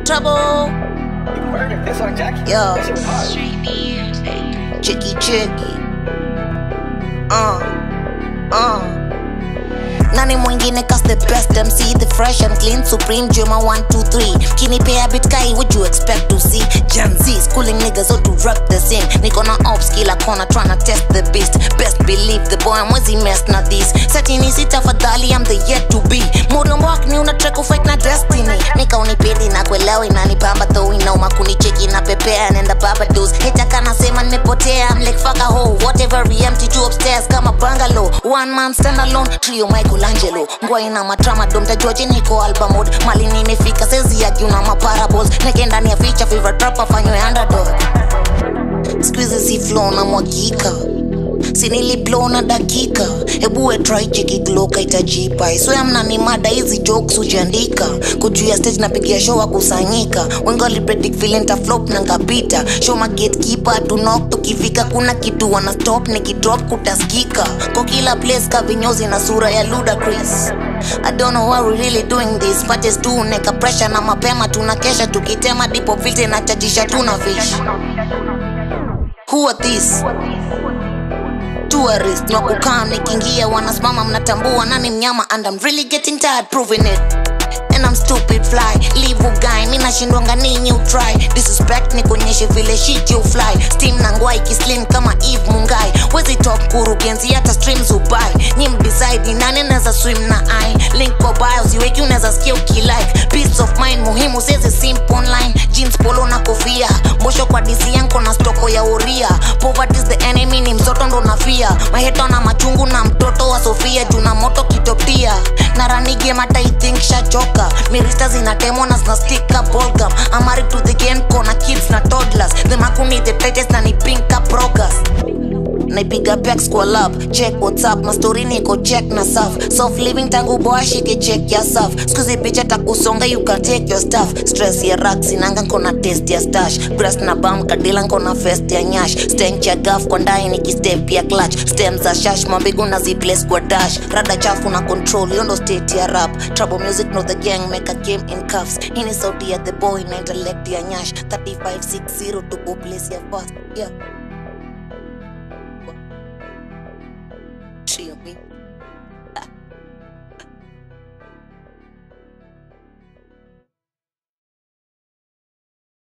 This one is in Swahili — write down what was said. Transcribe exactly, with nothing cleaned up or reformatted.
trouble. Murder, this on Jackie. Yo. That shit was hard. Chicky chicky. Uh. Uh. Nani mwingine cause the best M C, the fresh and clean, supreme, Juma one, two, three. Kini pay a bit kai, what you expect to see? Gen Z, schooling niggas all to rap the scene. Niko na ops, kila kona tryna test the beast. Best believe the boy, mwezi mess na this. Setini sita fadhali, I'm the yet to be. Muro mwak ni una track fight na destiny. Nika unipendi na kwelewa inanipamba though inauma kunicheki na pepea nenda baba dos. Heta kana sema nimepotea, I'm like fuck a hoe. Whatever we empty you upstairs kama bungalow. One man stand alone, trio Michael Angelo. Ngwa ina matrama domta George niko album mode. Mali nimefika sezi ya kiuna maparables. Neke ndani ya feature favorite rapper fanywe underdog. Squeeze si flow na mwagika. Sinili blow na dakika. Ebu we try cheki glow kaitajipa. Iswe mna ni mada hizi jokes ujiandika. Kujuu ya stage na pigia show wa kusanyika. Wengo li predict vile nita flop na ngapita. Show ma gatekeeper to knock tukifika kuna kitu wana stop nikidrop kutaskika. Kwa kila place ka vinyozi na sura ya ludicrous. I don't know why we really doing this. Parties tu neka pressure na mapema tunakesha tukitema dipo filter na chajisha tuna fish. Who are these? Tourist, no kukaa nikiingia wanasimama mnatambua nani mnyama and I'm really getting tired proving it. And I'm stupid fly, leave a guy, mina shindwanga nini you try. Disrespect ni konyeshe vile shit you fly. Steam na ngwai kislim kama Eve Mungai. Wezi top kurugenzi hata streams ubai. Nyim beside ni nani neza swim na I. Link kwa bio siweki uneza sikia ukilike. Peace of mind muhimu sezi simp online. Jeans polo na kofia. Mbosho kwa disi yanko na stoko ya uria. Poverty is the enemy ni msoto ndo na fear. Maheto na machungu na mtoto wa Sofia. Juna moto kitopia. Naranige mata I think shachoka. Mirista zinatemwa na zinastika bullgum. I'm married to the game, kona kids na toddlers. The makuni the tightest na ni pinka progress. Naipiga pex kwa lab, check what's up. Mastori niko check na saf. Soft living tangu boy shike check ya saf. Skuzi picha takusonga you can take your stuff. Stress ya rack sinanga kona test ya stash. Grass na bam kadila kona fest ya nyash. Stench ya gaff kwa ndai nikistep ya clutch. Stems za shash mambigu na ziplace kwa dash. Rada chafu na control yondo state ya rap. Trouble music no the gang make a game in cuffs. Hini sauti ya the boy na intellect ya nyash. thirty-five sixty to go place ya fast. Yeah.